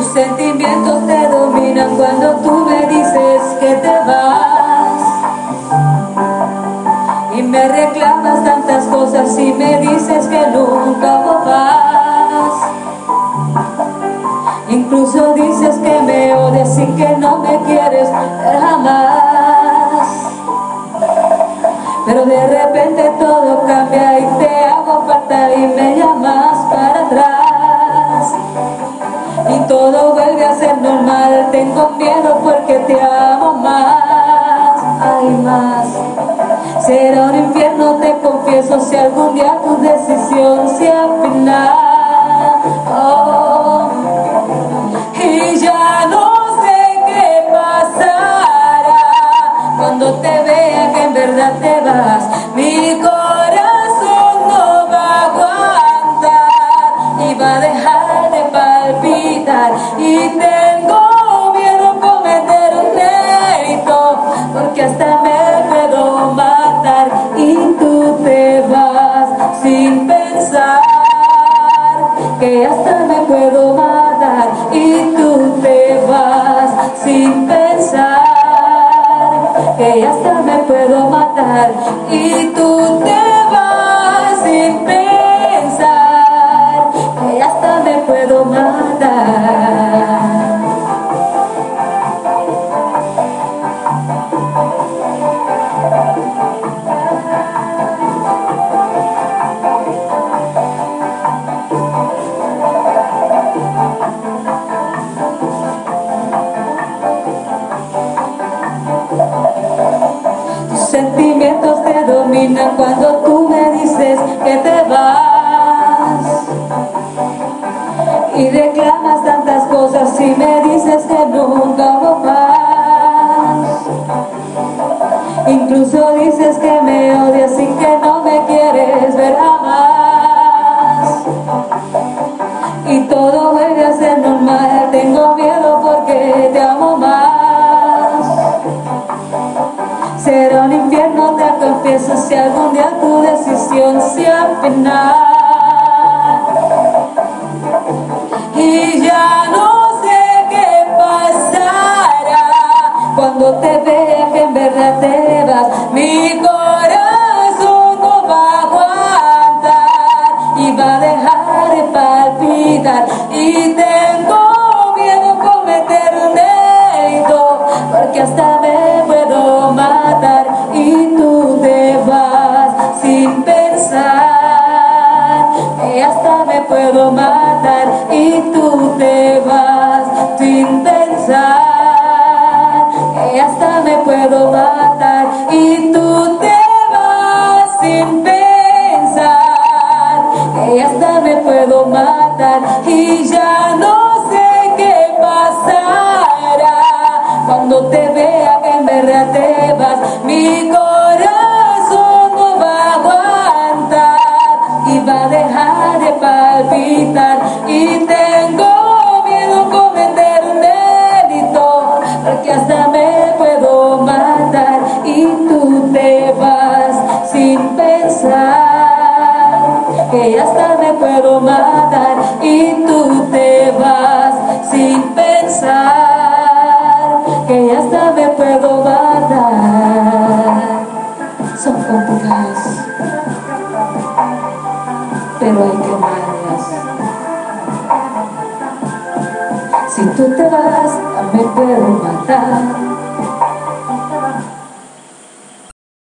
Tus sentimientos te dominan cuando tú me dices que te vas, y me reclamas tantas cosas y me dices que nunca volvás. Incluso dices que me odias y que no me quieres ver jamás. Pero de repente todo cambia y te hago falta y me llamas para atrás. Y todo vuelve a ser normal, tengo miedo porque te amo más. Hay más. Será un infierno, te confieso, si algún día tu decisión sea final. Oh. Y ya no sé qué pasará cuando te vea que en verdad te vas. Mi corazón no va a aguantar y va a dejar de palpitar. Y tengo miedo a cometer un delito, porque hasta me puedo matar. Y tú te vas sin pensar que hasta me puedo matar. Y tú te vas sin pensar que hasta me puedo matar. Y tú te vas sin pensar que hasta me puedo matar. Tus sentimientos te dominan cuando tú me dices que te vas, y reclamas tantas cosas y me dices que nunca volvás. Incluso dices que me odias y que no me quieres ver jamás. Y todo vuelve a ser normal, tengo miedo porque te amo más. Será un infierno, te confieso, si algún día tu decisión sea final. Y ya no sé qué pasará cuando te vea que en verdad te vas. Mi corazón no va a aguantar y va a dejar de palpitar. Y tengo miedo a cometer un delito, porque hasta me puedo matar. Y tú te vas sin pensar que hasta me puedo matar. Y tú te vas sin pensar que hasta me puedo matar. Y tú te vas sin pensar que hasta me puedo matar. Y ya no sé qué pasará cuando te vea que en verdad te vas. Mi corazón no va a aguantar y va a dejar de palpitar. Y tengo miedo a cometer un delito, porque hasta me puedo matar. Y tú te vas sin pensar que hasta me puedo matar. Y tú te vas sin pensar que hasta me puedo matar. Son complicadas, pero hay que amarlas. Si tú te vas, me puedo matar.